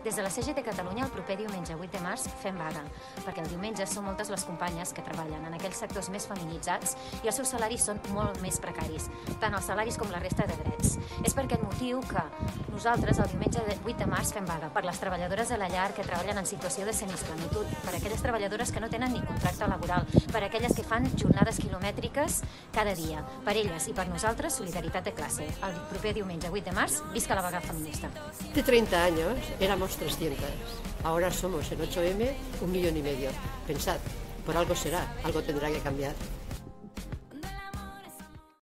Des de la CGT Catalunya, el proper diumenge 8 de març fem vaga, perquè el diumenge són moltes les companyes que treballen en aquells sectors més feminitzats i els seus salaris són molt més precaris, tant els salaris com la resta de drets. És per aquest motiu que nosaltres el diumenge 8 de març fem vaga per les treballadores de la llar que treballen en situació de semiesclavitud, per aquelles treballadores que no tenen ni contracte laboral, per aquelles que fan jornades quilomètriques cada dia. Per elles i per nosaltres, solidaritat de classe. El proper diumenge 8 de març, visca la vaga feminista. Hace 30 años éramos 300, ahora somos en 8M 1,5 millones. Pensad, por algo será, algo tendrá que cambiar.